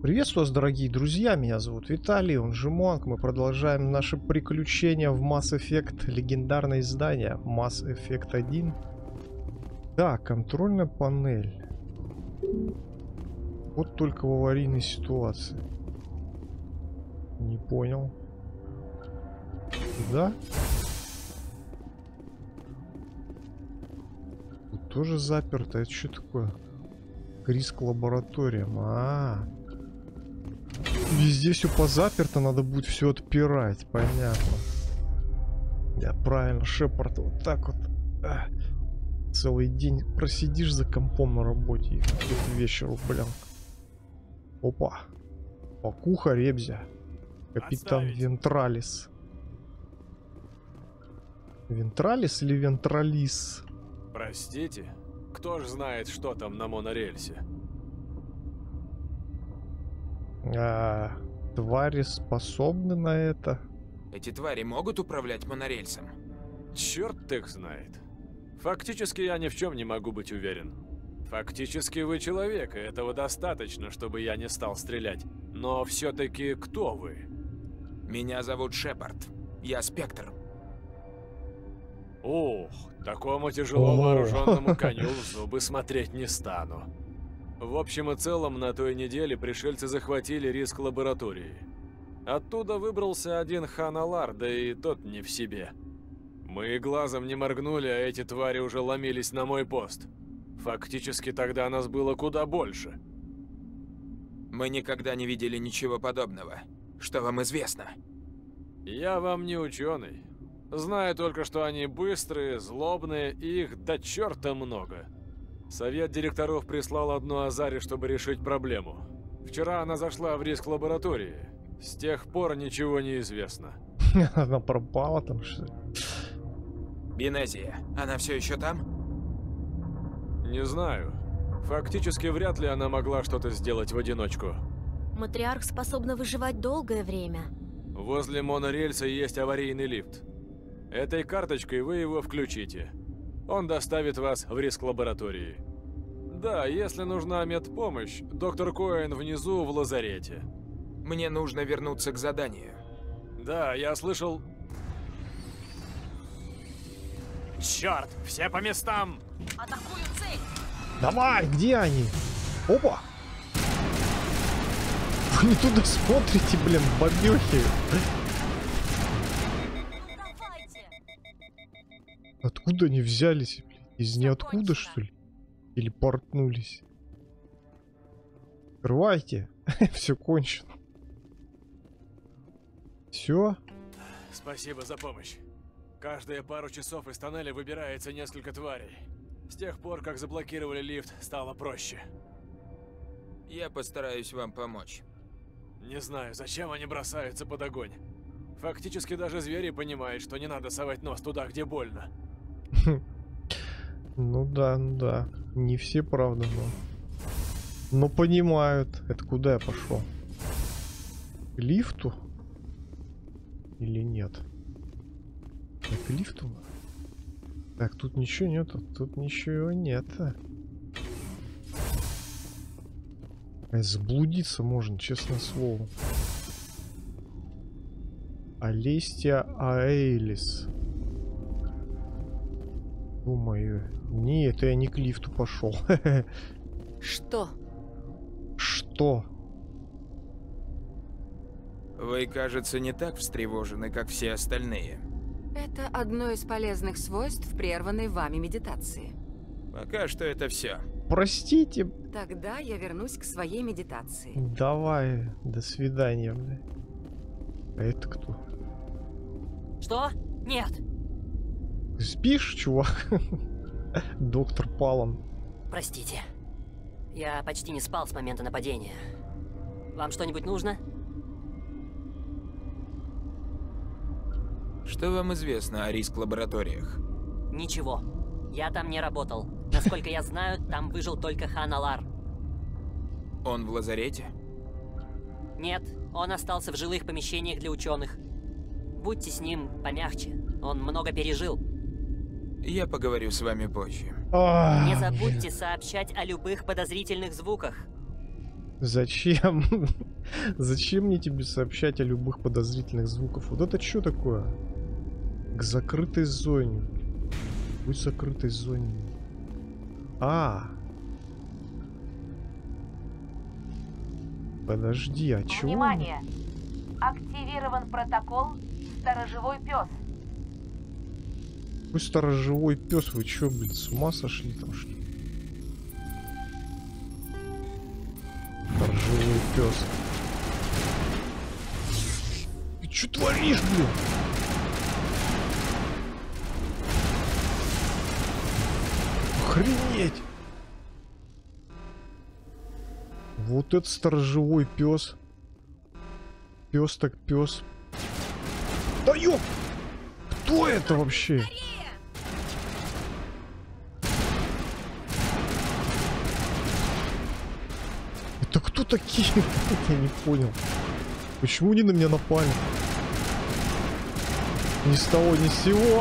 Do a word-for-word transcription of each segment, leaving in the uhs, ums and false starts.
Приветствую вас, дорогие друзья, меня зовут Виталий, он же Монк. Мы продолжаем наши приключения в Mass Effect, легендарное издание Mass Effect один. Да, контрольная панель. Вот только в аварийной ситуации. Не понял. Да? Тут тоже заперто. Это что такое? Риск лабораториям. А, -а, а. Везде все позаперто, надо будет все отпирать. Понятно. Да, правильно, Шепард. Вот так вот. А. Целый день просидишь за компом на работе и к вечеру, блин. Опа. Покуха Ребзя. Капитан Отставить. Вентралис. Вентралис или Вентралис? Простите, кто ж знает, что там на монорельсе? А, твари способны на это? Эти твари могут управлять монорельсом? Черт их знает. Фактически я ни в чем не могу быть уверен. Фактически вы человек, и этого достаточно, чтобы я не стал стрелять. Но все-таки кто вы? Меня зовут Шепард. Я Спектр. Ох, такому тяжело вооруженному коню в зубы смотреть не стану. В общем и целом, на той неделе пришельцы захватили риск лаборатории. Оттуда выбрался один Хан Алар, да и тот не в себе. Мы глазом не моргнули, а эти твари уже ломились на мой пост. Фактически тогда нас было куда больше. Мы никогда не видели ничего подобного. Что вам известно? Я вам не ученый. Знаю только, что они быстрые, злобные, и их до черта много. Совет директоров прислал одну Азари, чтобы решить проблему. Вчера она зашла в риск лаборатории. С тех пор ничего не известно. Она пропала там, что ли? Бенезия, она все еще там? Не знаю. Фактически вряд ли она могла что-то сделать в одиночку. Матриарх способна выживать долгое время. Возле монорельса есть аварийный лифт. Этой карточкой вы его включите. Он доставит вас в риск лаборатории. Да, если нужна медпомощь, доктор Коэн внизу в лазарете. Мне нужно вернуться к заданию. Да, я слышал... Черт, все по местам! Атакую цель! Давай, где они? Опа! Вы не туда смотрите, блин, бабёхи. Откуда они взялись? Из ниоткуда, что ли? Или портнулись? Открывайте. Все кончено. Все? Спасибо за помощь. Каждые пару часов из тоннеля выбирается несколько тварей. С тех пор, как заблокировали лифт, стало проще. Я постараюсь вам помочь. Не знаю, зачем они бросаются под огонь. Фактически даже звери понимают, что не надо совать нос туда, где больно. Ну да, ну да. Не все, правда, но... Но понимают. Это куда я пошел? К лифту? Или нет? Так, к лифту? Так, тут ничего нету. Тут ничего нет. А заблудиться можно, честное слово. Алестия Аэлис. Думаю, не, это я не к лифту пошел. Что? Что? Вы, кажется, не так встревожены, как все остальные. Это одно из полезных свойств прерванной вами медитации. Пока что это все. Простите. Тогда я вернусь к своей медитации. Давай, до свидания, бля. А это кто? Что? Нет. Ты спишь, чувак? Доктор Палом. Простите. Я почти не спал с момента нападения. Вам что-нибудь нужно? Что вам известно о риск-лабораториях? Ничего. Я там не работал. Насколько я знаю, там выжил только Хан Алар. Он в лазарете? Нет, он остался в жилых помещениях для ученых. Будьте с ним помягче. Он много пережил. Я поговорю с вами позже. Не забудьте сообщать о любых подозрительных звуках. Зачем? Зачем мне тебе сообщать о любых подозрительных звуках? Вот это что такое? К закрытой зоне. Будь закрытой зоне. А. Подожди, а чего? Внимание! Активирован протокол «Сторожевой пес». Какой сторожевой пес? Вы чё, блин, с ума сошли там что ли? Сторожевой пес. Ты чё творишь, блин? Охренеть! Вот это сторожевой пес. Пес так пес. Да ёп! Кто это вообще? Это кто такие? Я не понял. Почему они на меня напали? Ни с того, ни с сего.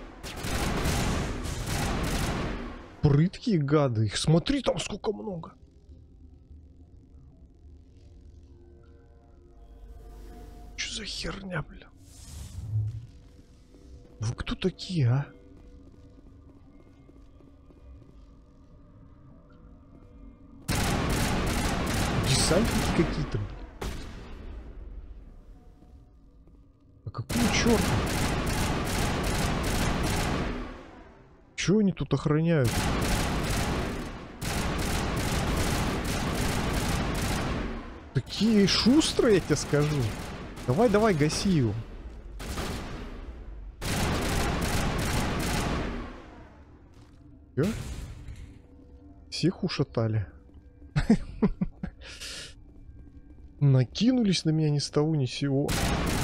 Прыткие гады. Их смотри, там сколько много. Что за херня, бля? Вы кто такие, а? Десантники какие-то, бля. А какого черта? Чего они тут охраняют? Такие шустрые, я тебе скажу. Давай, давай, гаси его. Чё? Всех ушатали. Накинулись на меня ни с того, ни с сего. Ух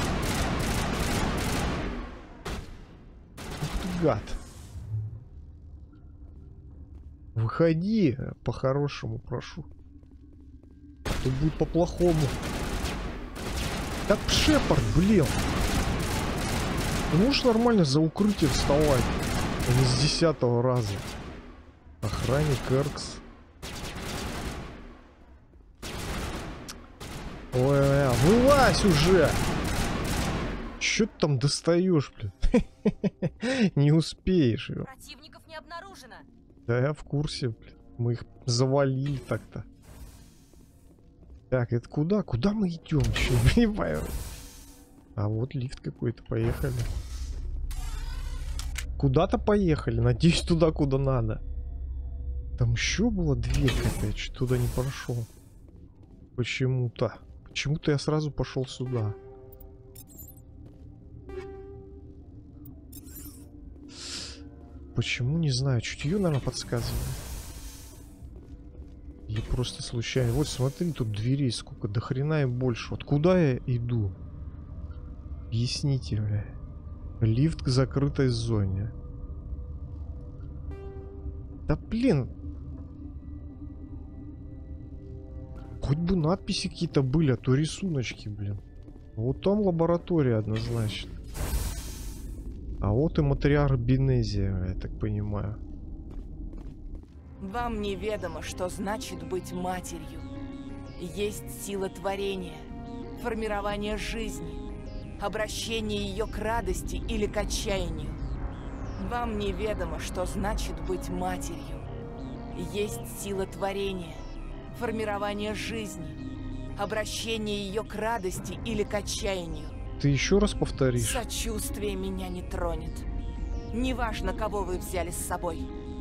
ты, гад. Выходи, по-хорошему прошу. Тут будет по-плохому. Так, Шепард, блин. Ты можешь нормально за укрытие вставать, а не с десятого раза. Охранник Эркс. Ой, вылазь уже! Чё ты там достаешь, блин? Не успеешь. Противников не обнаружено. Да я в курсе, блин. Мы их завалили так-то. Так, это куда? Куда мы идем? Че, не понимаю. А вот лифт какой-то. Поехали. Куда-то поехали. Надеюсь, туда, куда надо. Там еще была дверь какая-то. Что туда не прошел. Почему-то. Почему-то я сразу пошел сюда. Почему, не знаю. Чутье, наверное, подсказывает. Или просто случайно. Вот смотри, тут дверей сколько. До хрена и больше. Вот куда я иду? Объясните, бля. Лифт к закрытой зоне. Да блин. Хоть бы надписи какие-то были, а то рисуночки, блин. Вот там лаборатория однозначно. А вот и матриарх Бенезия, я так понимаю. Вам неведомо, что значит быть матерью. Есть сила творения, формирование жизни, обращение ее к радости или к отчаянию. Вам неведомо, что значит быть матерью. Есть сила творения, формирование жизни, обращение ее к радости или к отчаянию. Ты еще раз повторишь? Сочувствие меня не тронет. Неважно, кого вы взяли с собой.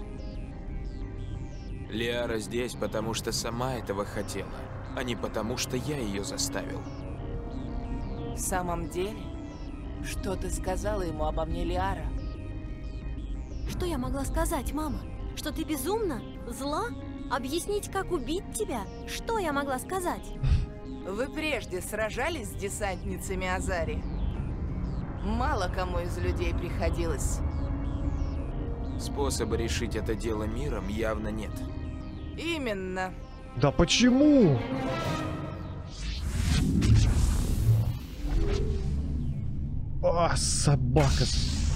Лиара здесь, потому что сама этого хотела, а не потому что я ее заставил. В самом деле, что ты сказала ему обо мне, Лиара? Что я могла сказать, мама? Что ты безумна? Зла? Объяснить, как убить тебя? Что я могла сказать? Вы прежде сражались с десантницами Азари? Мало кому из людей приходилось. Способа решить это дело миром явно нет. Именно. Да почему? А, собака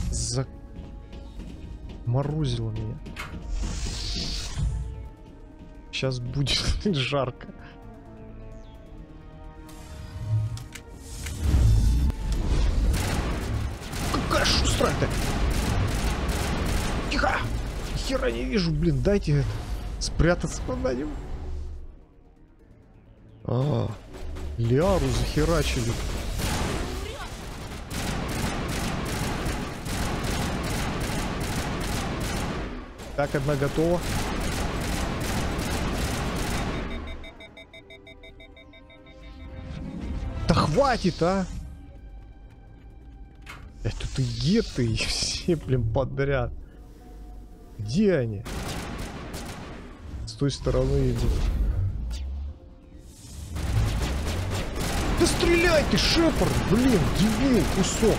заморозила меня. Сейчас будет жарко. устраивает-то? Тихо! Хера не вижу, блин, дайте это. Спрятаться куда-нибудь. А, Лиару захерачили. Так, одна готова. Да хватит, а! Это ты геты и все, блин, подряд. Где они? С той стороны идут. Да стреляй ты, Шепард! Блин, дебил, кусок!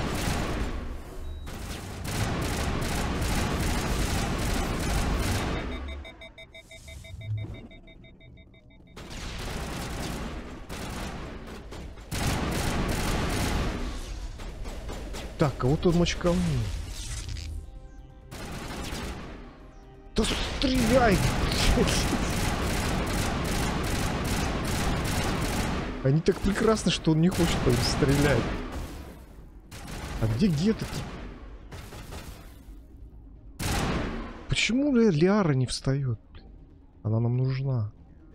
Так, кого-то мочканул. Да стреляй! Они так прекрасны, что он не хочет по ним стрелять. А где Гетта-то? Почему Лиара не встает? Она нам нужна.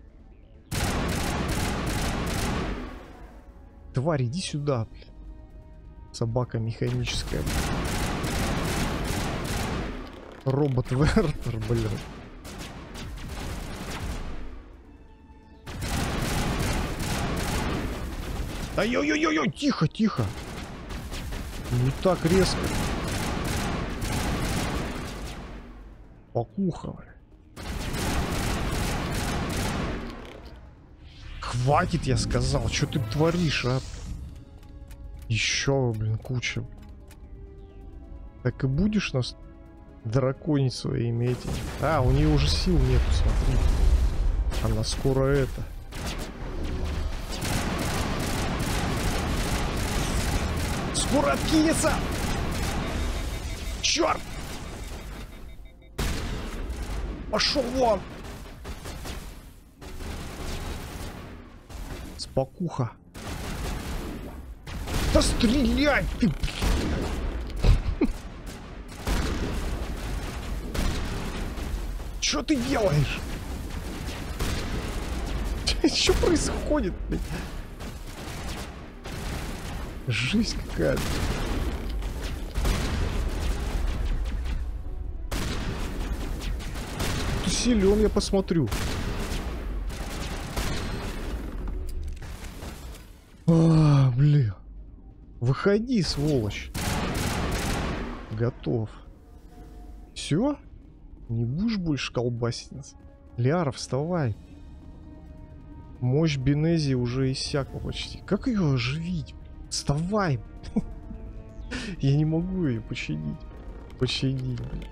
Тварь, иди сюда, блин. Собака механическая. Робот Вертер, блин. Да ё-ё-ё-ё, тихо, тихо. Не так резко. Покуха. Хватит, я сказал. Что ты творишь, а? Еще, блин, куча. Так и будешь нас драконить своими этими? А, у нее уже сил нету, смотри. Она скоро это. Скоро откинется! Черт! Пошел вон! Спокуха. Да стреляй ты! Что ты делаешь? Что происходит? Жизнь какая-то. Ты силен, я посмотрю. А, блин. Выходи, сволочь. Готов. Все? Не будешь больше колбасить нас? Лиара, вставай. Мощь Бенези уже иссякла почти. Как ее оживить? Вставай. Я не могу ее починить. Починить, блин.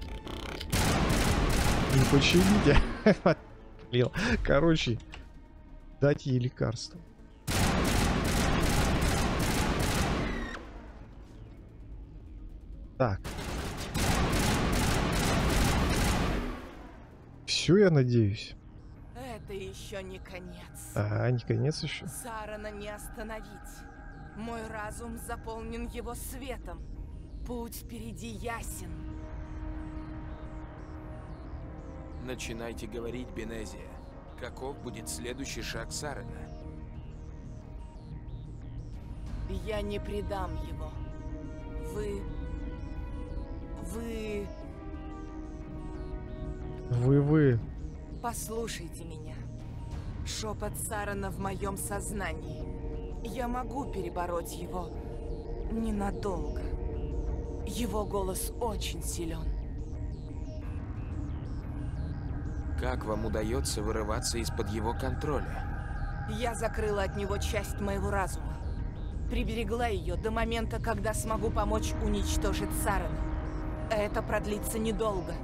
Не починить, а... Короче, дать ей лекарство. Так. Все, я надеюсь. Это еще не конец. А, не конец еще. Сарана не остановить. Мой разум заполнен его светом. Путь впереди ясен. Начинайте говорить, Бенезия. Каков будет следующий шаг Сарана? Я не предам его. Вы... Вы... Вы-вы. Послушайте меня. Шепот Сарана в моем сознании. Я могу перебороть его ненадолго. Его голос очень силен. Как вам удается вырываться из-под его контроля? Я закрыла от него часть моего разума. Приберегла ее до момента, когда смогу помочь уничтожить Сарана. Это продлится недолго.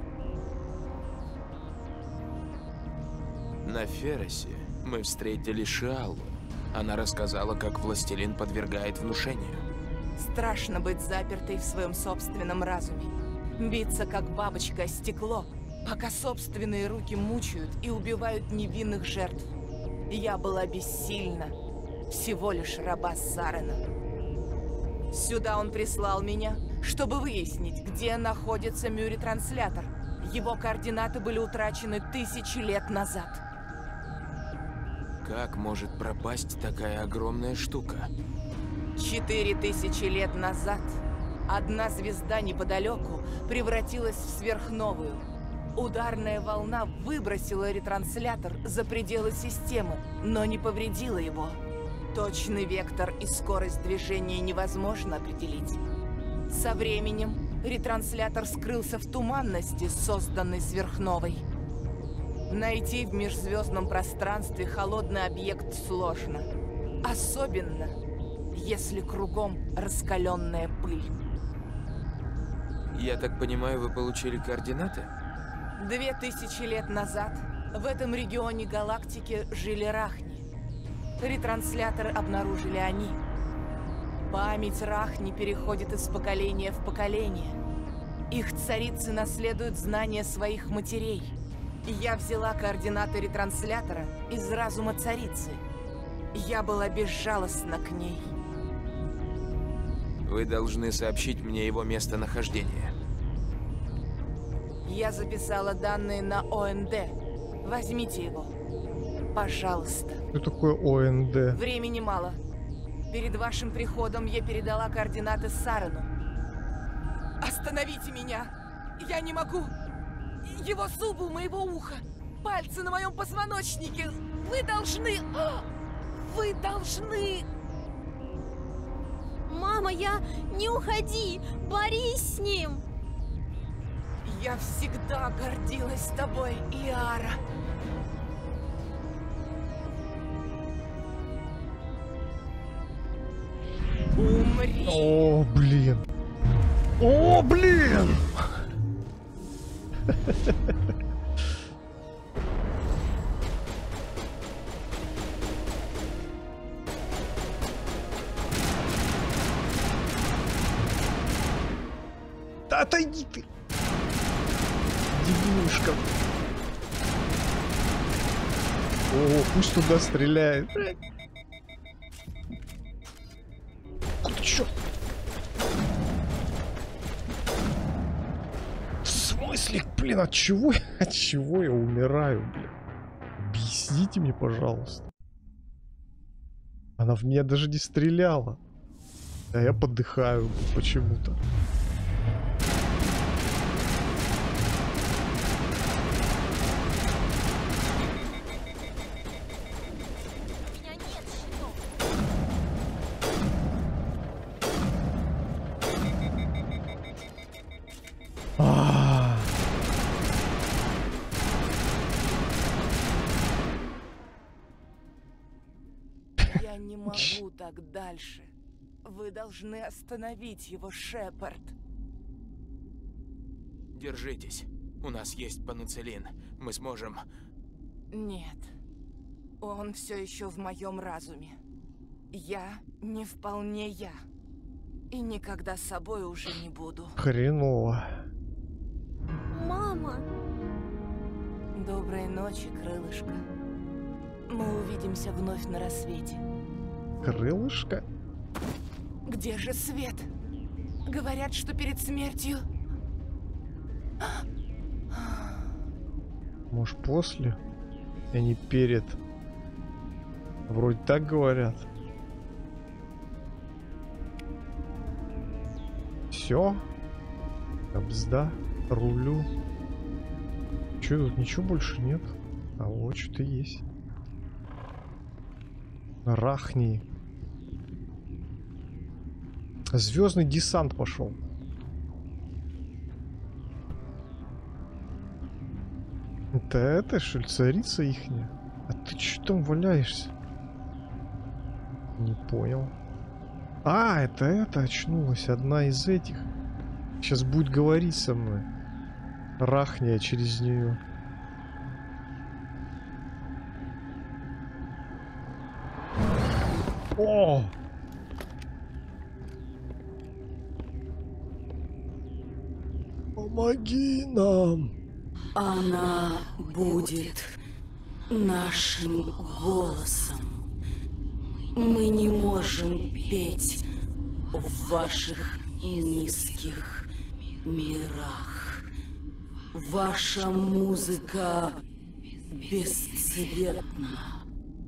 На Феросе мы встретили Шиалу. Она рассказала, как властелин подвергает внушению. Страшно быть запертой в своем собственном разуме. Биться, как бабочка о стекло, пока собственные руки мучают и убивают невинных жертв. Я была бессильна, всего лишь раба Сарана. Сюда он прислал меня, чтобы выяснить, где находится мюри-транслятор. Его координаты были утрачены тысячи лет назад. Как может пропасть такая огромная штука? Четыре тысячи лет назад одна звезда неподалеку превратилась в сверхновую. Ударная волна выбросила ретранслятор за пределы системы, но не повредила его. Точный вектор и скорость движения невозможно определить. Со временем ретранслятор скрылся в туманности, созданной сверхновой. Найти в межзвездном пространстве холодный объект сложно. Особенно, если кругом раскаленная пыль. Я так понимаю, вы получили координаты? Две тысячи лет назад в этом регионе галактики жили рахни. Ретрансляторы обнаружили они. Память рахни переходит из поколения в поколение. Их царицы наследуют знания своих матерей. Я взяла координаты ретранслятора из разума царицы. Я была безжалостна к ней. Вы должны сообщить мне его местонахождение. Я записала данные на О Н Д. Возьмите его. Пожалуйста. Что такое О Н Д? Времени мало. Перед вашим приходом я передала координаты Сарену. Остановите меня! Я не могу! Его зубы у моего уха! Пальцы на моем позвоночнике! Вы должны... Вы должны... Мама, я... Не уходи! Борись с ним! Я всегда гордилась тобой, Лиара. Умри! О, блин! О, блин! Да отойди ты! Дебилушка. О, пусть туда стреляет. Куда чё? В смысле, блин, от чего, от чего я умираю, блин? Объясните мне, пожалуйста. Она в меня даже не стреляла. А я подыхаю почему-то. Я не могу так дальше. Вы должны остановить его, Шепард. Держитесь. У нас есть пенициллин. Мы сможем... Нет. Он все еще в моем разуме. Я не вполне я. И никогда с собой уже не буду. Хреново. Мама! Доброй ночи, крылышко. Мы увидимся вновь на рассвете. Крылышко? Где же свет? Говорят, что перед смертью... Может, после? И не перед. Вроде так говорят. Все. Кобзда. Рулю. Че, тут ничего больше нет? А вот что-то есть. Рахни. Звездный десант пошел. Это это, что ли, царица ихняя? А ты что там валяешься? Не понял. А, это это очнулась, одна из этих. Сейчас будет говорить со мной. Рахния через нее. О! Помоги нам! Она будет нашим голосом. Мы не можем петь в ваших и низких мирах. Ваша музыка бесцветна.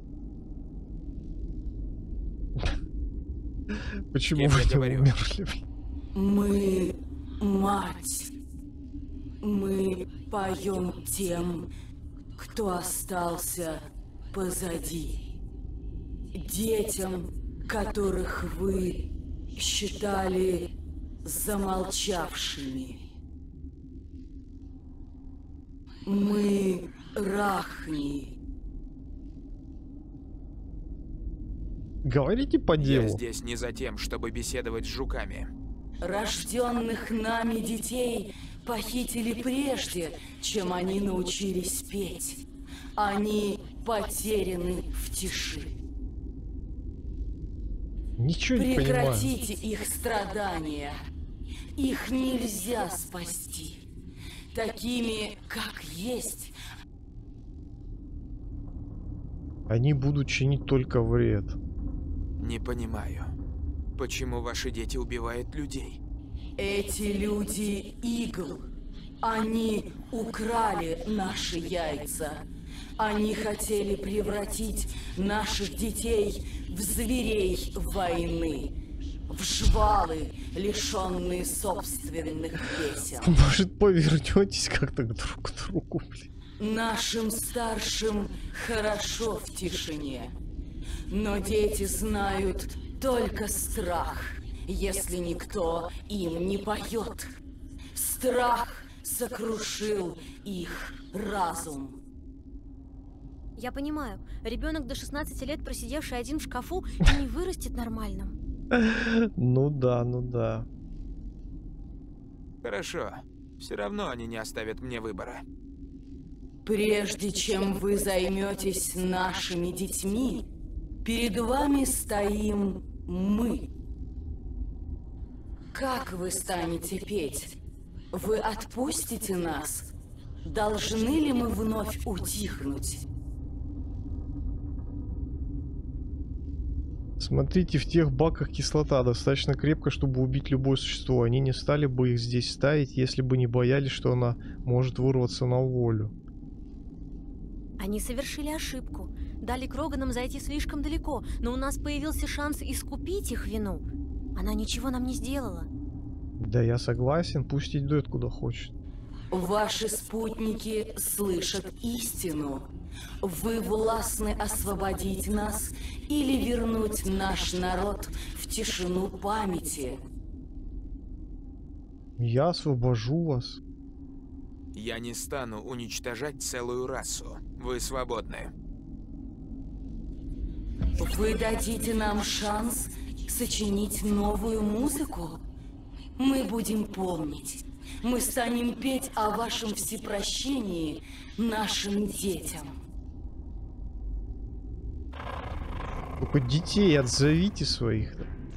Почему Кем вы я не говорю? умерли? Мы мать. Мы поем тем, кто остался позади. Детям, которых вы считали замолчавшими. Мы рахни. Говорите по Я делу. здесь не за тем, чтобы беседовать с жуками. Рожденных нами детей похитили прежде, чем они научились петь. Они потеряны в тиши. Ничего не понимаю. Прекратите их страдания. Их нельзя спасти. Такими, как есть, Они будут чинить только вред. Не понимаю, почему ваши дети убивают людей? эти люди игл. Они украли наши яйца. Они хотели превратить наших детей в зверей войны, в жвалы, лишенные собственных песен. Может, повернетесь как-то друг к другу, блин. Нашим старшим хорошо в тишине, но дети знают только страх, если никто им не поет. Страх сокрушил их разум. Я понимаю, ребенок до шестнадцати лет, просидевший один в шкафу, не вырастет нормальным. Ну да, ну да. Хорошо. Все равно они не оставят мне выбора. Прежде чем вы займетесь нашими детьми, перед вами стоим мы. Как вы станете петь? Вы отпустите нас? Должны ли мы вновь утихнуть? Смотрите, в тех баках кислота достаточно крепко, чтобы убить любое существо. Они не стали бы их здесь ставить, если бы не боялись, что она может вырваться на волю. Они совершили ошибку. Дали Кроганам зайти слишком далеко, но у нас появился шанс искупить их вину. Она ничего нам не сделала. Да, я согласен, пусть идет куда хочет. Ваши спутники слышат истину. Вы властны освободить нас или вернуть наш народ в тишину памяти. Я освобожу вас. Я не стану уничтожать целую расу. Вы свободны. Вы дадите нам шанс сочинить новую музыку? Мы будем помнить. Мы станем петь о вашем всепрощении нашим детям. Только детей отзовите своих.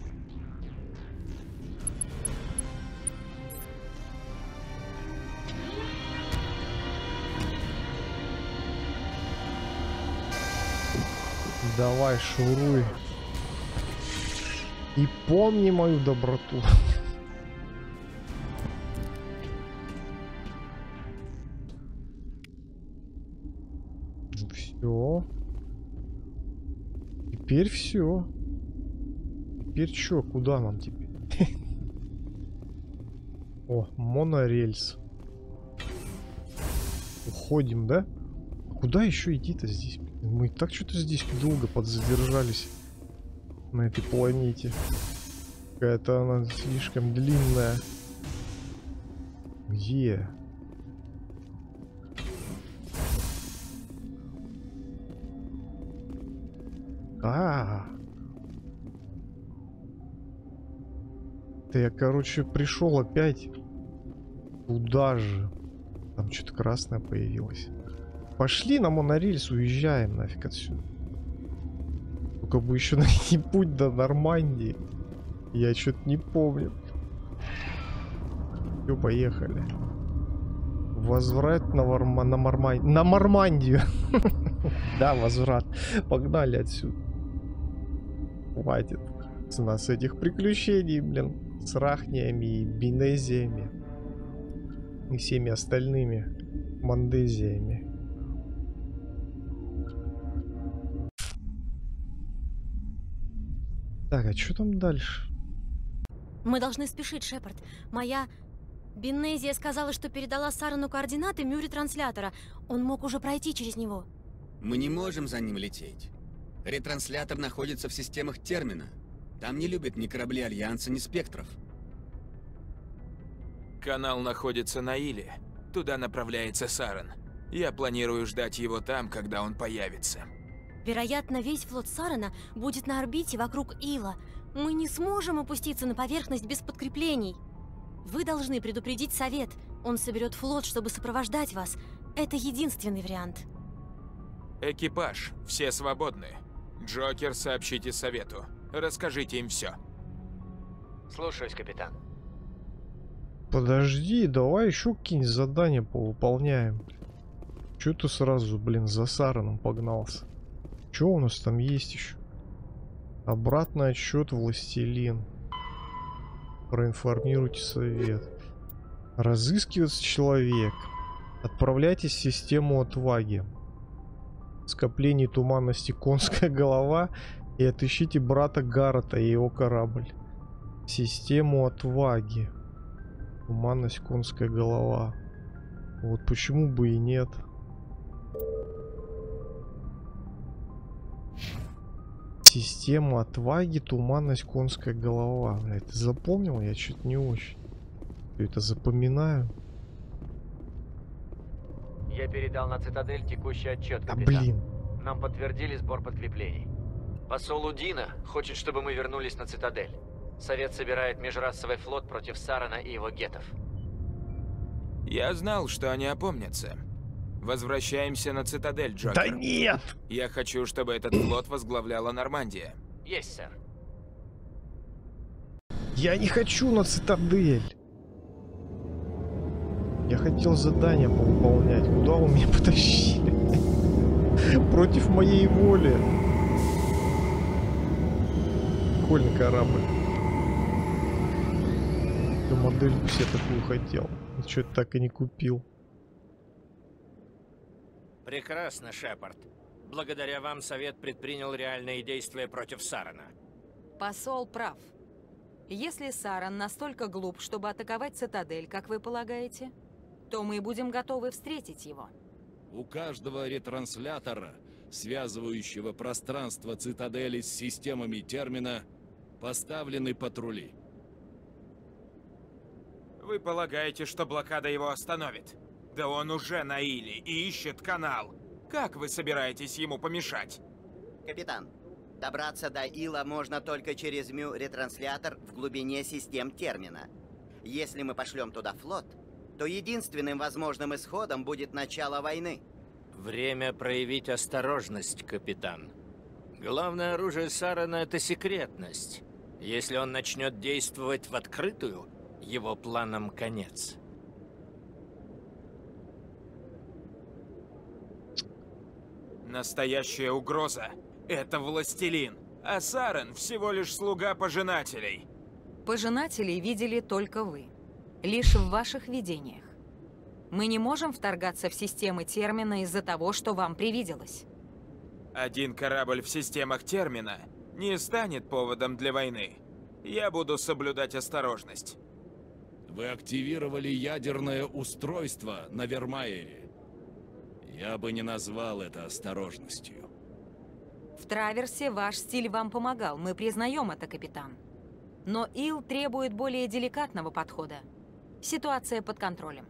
Давай, шуруй. И помни мою доброту. Все. Теперь все. Теперь что? Куда нам теперь? О, монорельс. Уходим, да? Куда еще идти-то здесь? Мы и так что-то здесь долго подзадержались на этой планете. Какая-то она слишком длинная. Где? А, да я, короче, пришел опять туда же. Там что-то красное появилось. Пошли на монорельс, уезжаем нафиг отсюда. Только бы еще найти путь до Нормандии. Я что-то не помню. Все, поехали. Возврат на, Варма... на, Марма... на Нормандию. Да, возврат. Погнали отсюда. Хватит с нас этих приключений, блин. С рахниями и бинезиями. И всеми остальными мандезиями. Так, а что там дальше? Мы должны спешить, Шепард. Моя Бинезия сказала, что передала Сарану координаты мю-ретранслятора. Он мог уже пройти через него. Мы не можем за ним лететь. Ретранслятор находится в системах термина. Там не любят ни корабли Альянса, ни спектров. Канал находится на Иле. Туда направляется Саран. Я планирую ждать его там, когда он появится. Вероятно, весь флот Сарана будет на орбите вокруг Ила. Мы не сможем опуститься на поверхность без подкреплений. Вы должны предупредить Совет. Он соберет флот, чтобы сопровождать вас. Это единственный вариант. Экипаж, все свободны. Джокер, сообщите Совету. Расскажите им все. Слушаюсь, капитан. Подожди, давай еще какие-нибудь задания повыполняем. Че ты сразу, блин, за Сараном погнался? Че у нас там есть еще? Обратный отсчет, властелин. Проинформируйте Совет. Разыскивается человек. Отправляйтесь в систему отваги. Скопление туманности конская голова. И отыщите брата Гаррета и его корабль. Систему отваги. Туманность конская голова. Вот почему бы и нет. Система отваги, туманность конская голова. Это запомнил? Я что-то не очень. Это запоминаю. Я передал на Цитадель текущий отчет, Да капитан. блин. Нам подтвердили сбор подкреплений. Посол Удина хочет, чтобы мы вернулись на Цитадель. Совет собирает межрасовый флот против Сарана и его гетов. Я знал, что они опомнятся. Возвращаемся на Цитадель, Джокер. Да нет! Я хочу, чтобы этот флот возглавляла Нормандия. Есть, сэр. Я не хочу на Цитадель. Я хотел задание повыполнять. Куда вы меня потащили? Против моей воли. Прикольный корабль. Я модельку себе такую хотел. Что-то так и не купил. Прекрасно, Шепард. Благодаря вам Совет предпринял реальные действия против Сарана. Посол прав. Если Саран настолько глуп, чтобы атаковать Цитадель, как вы полагаете, то мы будем готовы встретить его. У каждого ретранслятора, связывающего пространство Цитадели с системами термина, поставлены патрули. Вы полагаете, что блокада его остановит? Да он уже на Иле и ищет канал. Как вы собираетесь ему помешать? Капитан, добраться до Ила можно только через мю-ретранслятор в глубине систем термина. Если мы пошлем туда флот, то единственным возможным исходом будет начало войны. Время проявить осторожность, капитан. Главное оружие Сарана — это секретность. Если он начнет действовать в открытую, его планам конец. Настоящая угроза — это властелин, а Саран всего лишь слуга пожинателей. Пожинателей видели только вы. Лишь в ваших видениях. Мы не можем вторгаться в системы термина из-за того, что вам привиделось. Один корабль в системах термина не станет поводом для войны. Я буду соблюдать осторожность. Вы активировали ядерное устройство на Вермаере. Я бы не назвал это осторожностью. В Траверсе ваш стиль вам помогал, мы признаем это, капитан. Но Ил требует более деликатного подхода. Ситуация под контролем.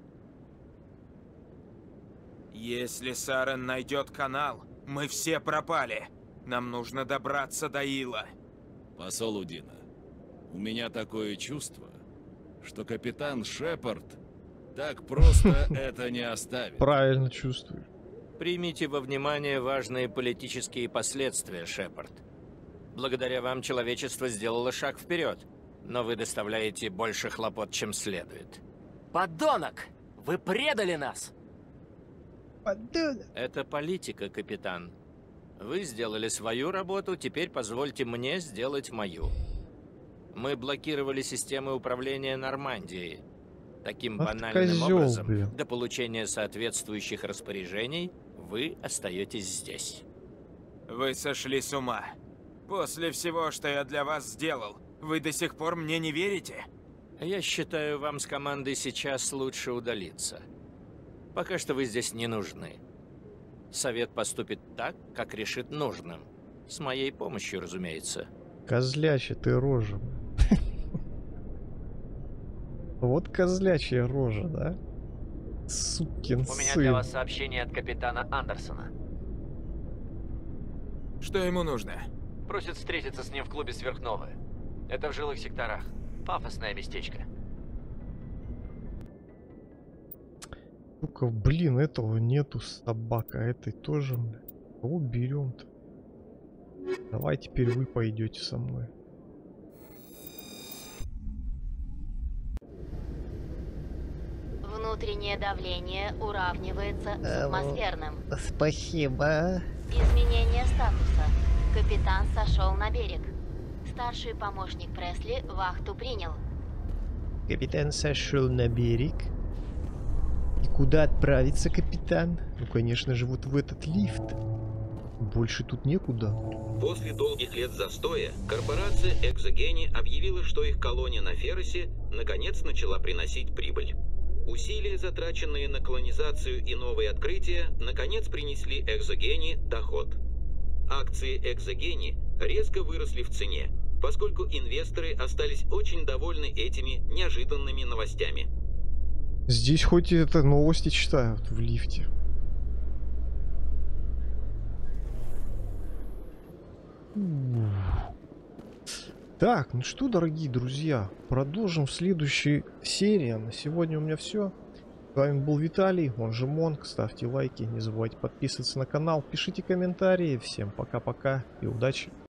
Если Саран найдет канал, мы все пропали. Нам нужно добраться до Ила. Посол Удина, у меня такое чувство, что капитан Шепард так просто это не оставит. Правильно чувствую. Примите во внимание важные политические последствия, Шепард. Благодаря вам человечество сделало шаг вперед, но вы доставляете больше хлопот, чем следует. Подонок! Вы предали нас! Подонок! Это политика, капитан. Вы сделали свою работу, теперь позвольте мне сделать мою. Мы блокировали системы управления Нормандией. Таким Ах ты банальным козёл, образом, блин. до получения соответствующих распоряжений, вы остаетесь здесь. Вы сошли с ума. После всего, что я для вас сделал, вы до сих пор мне не верите? Я считаю, вам с командой сейчас лучше удалиться. Пока что вы здесь не нужны. Совет поступит так, как решит нужным. С моей помощью, разумеется. Козлячья ты рожа. Вот козлячья рожа, да? Сукин У меня сын. для вас сообщение от капитана Андерсона. Что ему нужно? Просит встретиться с ним в клубе Сверхновы. Это в жилых секторах. Пафосное местечко. Сука, блин, этого нету собака, этой тоже, бля. Кого берем-то? Давай теперь вы пойдете со мной. Внутреннее давление уравнивается с Эм, атмосферным. Спасибо. Изменение статуса. Капитан сошел на берег. Старший помощник Пресли вахту принял. Капитан сошел на берег. И куда отправиться, капитан? Ну, конечно же, вот в этот лифт. Больше тут некуда. После долгих лет застоя корпорация Экзогени объявила, что их колония на Ферросе наконец начала приносить прибыль. Усилия, затраченные на колонизацию и новые открытия, наконец принесли Экзогени доход. Акции Экзогени резко выросли в цене, поскольку инвесторы остались очень довольны этими неожиданными новостями. Здесь хоть и это новости читают в лифте. Так, ну что, дорогие друзья, продолжим в следующей серии. На сегодня у меня все. С вами был Виталий, он же Монк. Ставьте лайки, не забывайте подписываться на канал, пишите комментарии. Всем пока-пока и удачи!